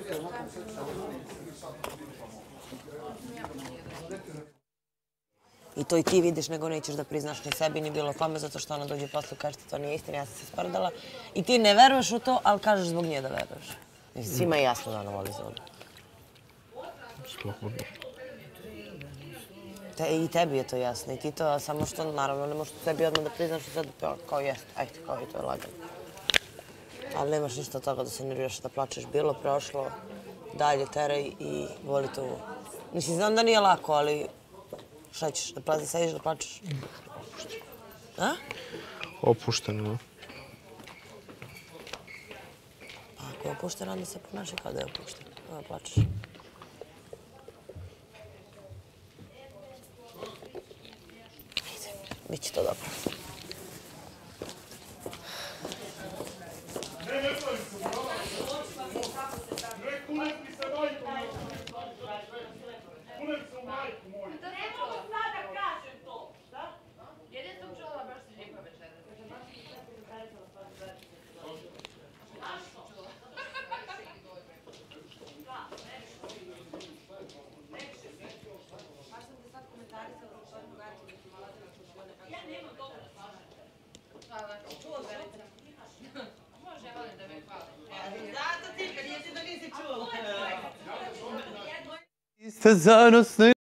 I to i ti vidiš, nego nećeš da priznaš ni sebi, ni bilo kome, zato što ona dođe posle i kaže ti to nije istina, ja sam se sprdala. I ti ne veruješ u to, ali kažeš zbog nje da veruješ. Svima je jasno da ona voli Zolu. I tebi je to jasno, i ti to, samo što naravno ne možeš sebi odmah da priznaš i sad kao jeste, ajde, kao i to je lagano. Ali nemaš ništa od toga da se nerviraš, da plačeš, bilo, prošlo, dalje, teraj i voli to. Mislim, znam da nije lako, ali šta ćeš, da sediš da plačeš? A? Opušteno. Pa ako je opušteno, onda se ponaša kao da je opušteno. Da plačeš. Biće to dobro. Ste zanosni